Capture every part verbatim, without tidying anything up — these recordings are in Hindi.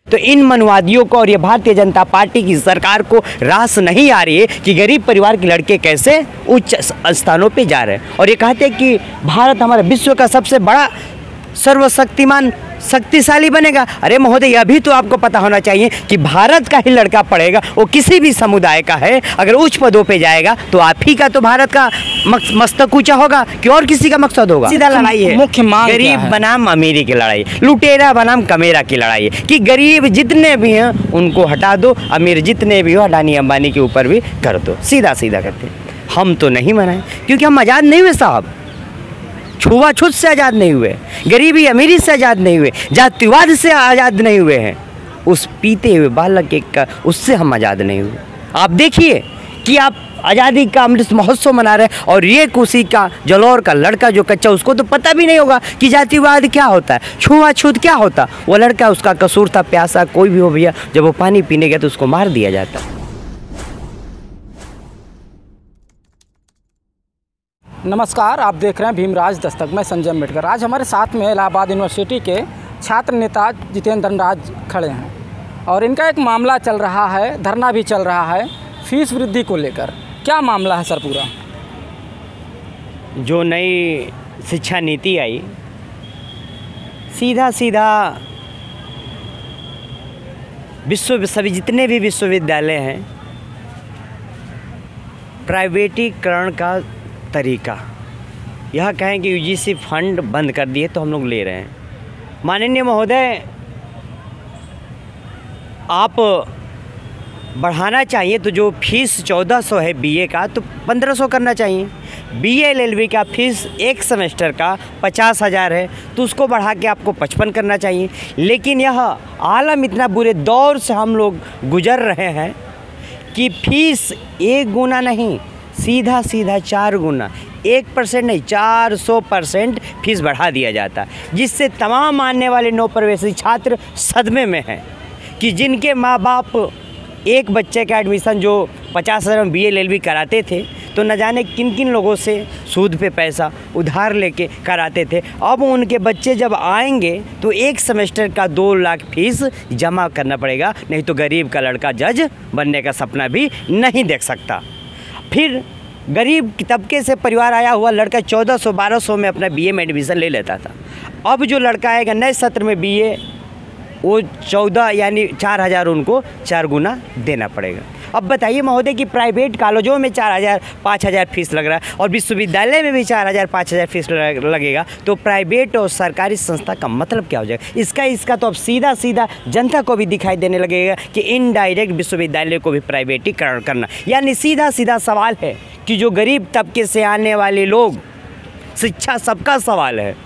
तो इन मनवादियों को और ये भारतीय जनता पार्टी की सरकार को रास नहीं आ रही है कि गरीब परिवार के लड़के कैसे उच्च स्थानों पे जा रहे हैं। और ये कहते हैं कि भारत हमारा विश्व का सबसे बड़ा सर्वशक्तिमान शक्तिशाली बनेगा। अरे महोदय, यह भी तो आपको पता होना चाहिए कि भारत का ही लड़का पढ़ेगा, वो किसी भी समुदाय का है, अगर उच्च पदों पे जाएगा तो आप ही का तो भारत का मस्तक ऊंचा होगा कि और किसी का मकसद होगा। सीधा लड़ाई है, मुख्य मांग गरीब बनाम अमीरी की लड़ाई, लुटेरा बनाम कमेरा की लड़ाई है कि गरीब जितने भी हैं उनको हटा दो, अमीर जितने भी हो अडानी अंबानी के ऊपर भी कर दो। सीधा सीधा करते हैं। हम तो नहीं मनाए क्योंकि हम आज़ाद नहीं हुए साहब, छुआछूत से आज़ाद नहीं हुए, गरीबी अमीरी से आज़ाद नहीं हुए, जातिवाद से आज़ाद नहीं हुए हैं, उस पीते हुए बालक एक का उससे हम आज़ाद नहीं हुए। आप देखिए कि आप आज़ादी का अमृत महोत्सव मना रहे हैं और ये उसी का जलौर का लड़का जो कच्चा, उसको तो पता भी नहीं होगा कि जातिवाद क्या होता है, छुआछूत क्या होता। वो लड़का, उसका कसूर था, प्यासा कोई भी हो भैया, जब वो पानी पीने गया तो उसको मार दिया जाता। नमस्कार, आप देख रहे हैं भीमराज दस्तक। मैं संजय अम्बेडकर। आज हमारे साथ में इलाहाबाद यूनिवर्सिटी के छात्र नेता जितेंद्र धनराज खड़े हैं और इनका एक मामला चल रहा है, धरना भी चल रहा है फीस वृद्धि को लेकर। क्या मामला है सर पूरा? जो नई शिक्षा नीति आई, सीधा सीधा विश्व सभी जितने भी विश्वविद्यालय हैं, प्राइवेटीकरण का तरीका यह कहें कि यूजीसी फंड बंद कर दिए तो हम लोग ले रहे हैं। माननीय महोदय, आप बढ़ाना चाहिए तो जो फीस चौदह सौ है बीए का, तो पंद्रह सौ करना चाहिए। बीए एलएलबी का फीस एक सेमेस्टर का पचास हज़ार है तो उसको बढ़ा के आपको पचपन करना चाहिए। लेकिन यह आलम इतना बुरे दौर से हम लोग गुजर रहे हैं कि फीस एक गुना नहीं, सीधा सीधा चार गुना, एक परसेंट नहीं चार सौ परसेंट फीस बढ़ा दिया जाता, जिससे तमाम आने वाले नौ प्रवेशी छात्र सदमे में हैं कि जिनके माँ बाप एक बच्चे का एडमिशन जो पचास हज़ार में बी एल एल बी कराते थे तो न जाने किन किन लोगों से सूद पे पैसा उधार लेके कराते थे। अब उनके बच्चे जब आएंगे तो एक सेमेस्टर का दो लाख फीस जमा करना पड़ेगा, नहीं तो गरीब का लड़का जज बनने का सपना भी नहीं देख सकता। फिर गरीब तबके से परिवार आया हुआ लड़का चौदह सौ बारह सौ में अपना बीए में एडमिशन ले लेता था। अब जो लड़का आएगा नए सत्र में बीए, वो चौदह यानी चार हज़ार उनको चार गुना देना पड़ेगा। अब बताइए महोदय कि प्राइवेट कॉलेजों में चार हज़ार पाँच हज़ार फीस लग रहा है और विश्वविद्यालय में भी चार हज़ार पाँच हज़ार फीस लगेगा, तो प्राइवेट और सरकारी संस्था का मतलब क्या हो जाएगा? इसका इसका तो अब सीधा सीधा जनता को भी दिखाई देने लगेगा कि इनडायरेक्ट विश्वविद्यालय को भी प्राइवेटीकरण करना, यानी सीधा सीधा सवाल है कि जो गरीब तबके से आने वाले लोग, शिक्षा सबका सवाल है,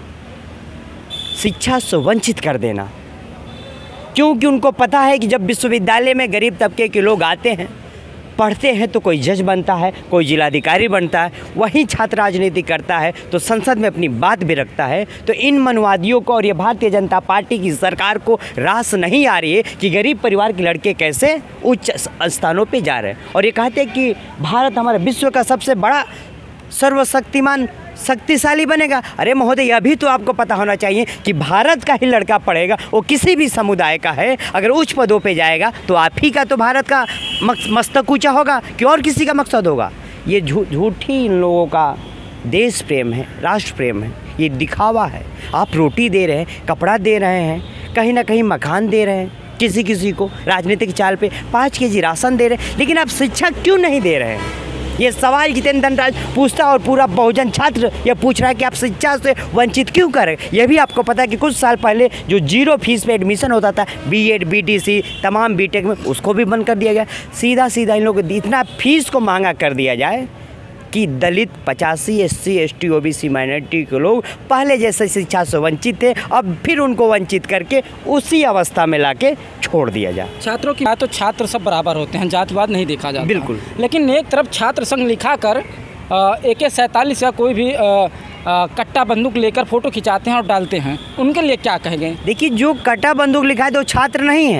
शिक्षा से वंचित कर देना। क्योंकि उनको पता है कि जब विश्वविद्यालय में गरीब तबके के लोग आते हैं, पढ़ते हैं, तो कोई जज बनता है, कोई जिलाधिकारी बनता है, वहीं छात्र राजनीति करता है तो संसद में अपनी बात भी रखता है। तो इन मनवादियों को और ये भारतीय जनता पार्टी की सरकार को रास नहीं आ रही है कि गरीब परिवार के लड़के कैसे उच्च स्थानों पे जा रहे हैं। और ये कहते हैं कि भारत हमारा विश्व का सबसे बड़ा सर्वशक्तिमान शक्तिशाली बनेगा। अरे महोदय, यह भी तो आपको पता होना चाहिए कि भारत का ही लड़का पढ़ेगा, वो किसी भी समुदाय का है, अगर उच्च पदों पे जाएगा तो आप ही का तो भारत का मस्तक ऊंचा होगा कि और किसी का मकसद होगा। ये झूठ झूठी इन लोगों का देश प्रेम है, राष्ट्र प्रेम है, ये दिखावा है। आप रोटी दे रहे हैं, कपड़ा दे रहे हैं, कहीं ना कहीं मकान दे रहे हैं, किसी किसी को राजनीतिक चाल पे पाँच के जी राशन दे रहे हैं, लेकिन आप शिक्षा क्यों नहीं दे रहे हैं? ये सवाल जितेंद्र धनराज पूछता और पूरा बहुजन छात्र ये पूछ रहा है कि आप शिक्षा से वंचित क्यों करें। यह भी आपको पता है कि कुछ साल पहले जो जीरो फीस पे एडमिशन होता था बीएड, बीटीसी, तमाम बीटेक में, उसको भी बंद कर दिया गया। सीधा सीधा इन लोगों को इतना फीस को महंगा कर दिया जाए कि दलित, पचासी, एससी, एसटी, ओबीसी, माइनॉरिटी के लोग पहले जैसे शिक्षा से वंचित थे, अब फिर उनको वंचित करके उसी अवस्था में लाके छोड़ दिया जाए। छात्रों की बात तो छात्र सब बराबर होते हैं, जातिवाद नहीं देखा जाता। बिल्कुल। लेकिन एक तरफ छात्र संघ लिखा कर ए के सैंतालीस का कोई भी आ, आ, कट्टा बंदूक लेकर फोटो खिंचाते हैं और डालते हैं, उनके लिए क्या कहेंगे? देखिए, जो कट्टा बंदूक लिखा है तो छात्र नहीं है,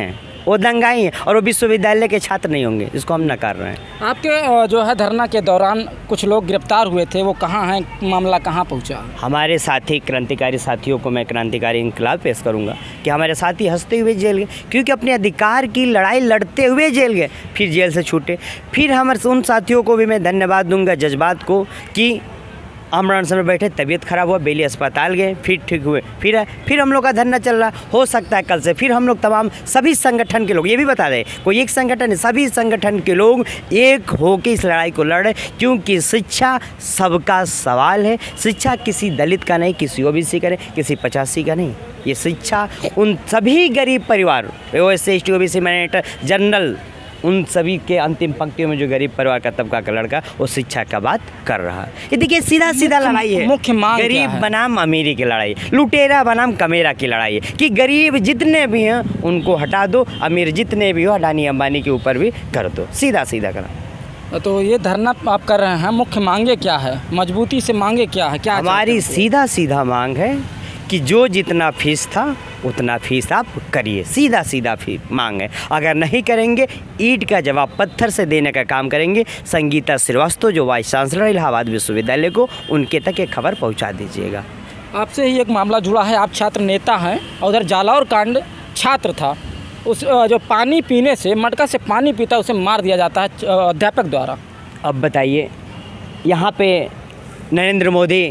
वो दंगाई हैं और वो विश्वविद्यालय के छात्र नहीं होंगे, इसको हम नकार रहे हैं। आपके अ, जो है धरना के दौरान कुछ लोग गिरफ्तार हुए थे, वो कहाँ हैं, मामला कहाँ पहुँचा? हमारे साथी क्रांतिकारी साथियों को मैं क्रांतिकारी इंकलाब पेश करूंगा कि हमारे साथी हंसते हुए जेल गए क्योंकि अपने अधिकार की लड़ाई लड़ते हुए जेल गए, फिर जेल से छूटे। फिर हमारे उन साथियों को भी मैं धन्यवाद दूंगा जज्बात को कि आमरण समय बैठे, तबीयत खराब हुआ, बेली अस्पताल गए, फिर ठीक हुए, फिर फिर हम लोग का धरना चल रहा। हो सकता है कल से फिर हम लोग तमाम सभी संगठन के लोग, ये भी बता दें कोई एक संगठन है, सभी संगठन के लोग एक होकर इस लड़ाई को लड़ रहे, क्योंकि शिक्षा सबका सवाल है। शिक्षा किसी दलित का नहीं, किसी ओबीसी का नहीं, किसी पचासी का नहीं। ये शिक्षा उन सभी गरीब परिवार, O S C S T OBC minority general, उन सभी के अंतिम पंक्तियों में जो गरीब परिवार का तबका का लड़का वो शिक्षा का बात कर रहा है। ये देखिए सीधा सीधा लड़ाई है, मुख्य मांग क्या गरीब है? बनाम अमीरी की लड़ाई, लुटेरा बनाम कमेरा की लड़ाई है कि गरीब जितने भी हैं उनको हटा दो, अमीर जितने भी हो अडानी अंबानी के ऊपर भी कर दो, सीधा सीधा करा। तो ये धरना आप कर रहे हैं, मुख्य मांगे क्या है, मजबूती से मांगे क्या है, क्या हमारी सीधा सीधा मांग है कि जो जितना फीस था उतना फीस आप करिए, सीधा सीधा फीस मांग है। अगर नहीं करेंगे ईंट का जवाब पत्थर से देने का काम करेंगे। संगीता श्रीवास्तव जो वाइस चांसलर इलाहाबाद विश्वविद्यालय को, उनके तक ये खबर पहुंचा दीजिएगा। आपसे ही एक मामला जुड़ा है, आप छात्र नेता हैं और उधर जालौर कांड छात्र था, उस जो पानी पीने से, मटका से पानी पीता उसे मार दिया जाता है अध्यापक द्वारा। अब बताइए, यहाँ पे नरेंद्र मोदी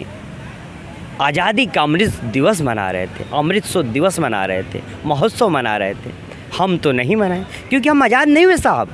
आज़ादी का अमृत दिवस मना रहे थे, अमृतसर दिवस मना रहे थे, महोत्सव मना रहे थे। हम तो नहीं मनाए क्योंकि हम आज़ाद नहीं हुए साहब,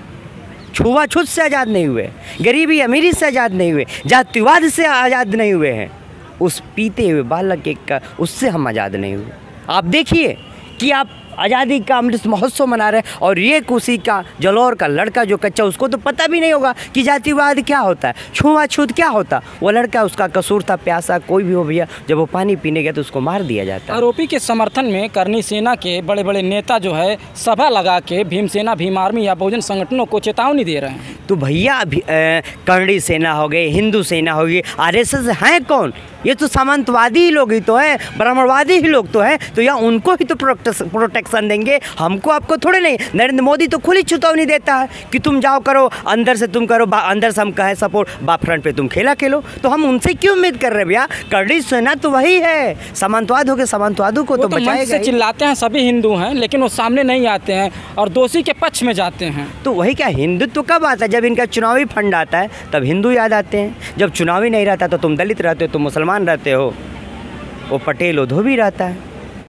छुआछूत से आज़ाद नहीं हुए, गरीबी अमीरी से आज़ाद नहीं हुए, जातिवाद से आज़ाद नहीं हुए हैं। उस पीते हुए बालक एक का उससे हम आज़ाद नहीं हुए। आप देखिए कि आप आज़ादी का अमृत महोत्सव मना रहे हैं और ये उसी का जलौर का लड़का जो कच्चा, उसको तो पता भी नहीं होगा कि जातिवाद क्या होता है, छुआछूत क्या होता। वो लड़का, उसका कसूर था, प्यासा कोई भी हो भैया, जब वो पानी पीने गया तो उसको मार दिया जाता है। आरोपी के समर्थन में करनी सेना के बड़े बड़े नेता जो है सभा लगा के भीमसेना, भीम आर्मी या बहुजन संगठनों को चेतावनी दे रहे हैं। तो भैया अभी करणी सेना हो गई, हिंदू सेना हो गई, आर एस एस हैं कौन? ये तो सामंतवादी ही लोग ही तो हैं, ब्राह्मणवादी ही लोग तो हैं, तो या उनको ही तो प्रोटेक्शन देंगे, हमको आपको थोड़े नहीं। नरेंद्र मोदी तो खुली चेतावनी देता है कि तुम जाओ करो, अंदर से तुम करो, अंदर से हम कहें सपोर्ट, बा फ्रंट पे तुम खेला खेलो। तो हम उनसे क्यों उम्मीद कर रहे हैं भैया? करणी सेना तो वही है, सामंतवाद हो गए, सामंतवादों को तो, तो बचाएगा। चिल्लाते हैं सभी हिंदू हैं, लेकिन वो सामने नहीं आते हैं और दोषी के पक्ष में जाते हैं। तो वही क्या हिंदुत्व कब आता है? जब इनका चुनावी फंड आता है तब हिंदू याद आते हैं, जब चुनावी नहीं रहता तो तुम दलित रहते हो, तुम मुसलमान रहते हो, वो पटेल वो धोबी रहता है।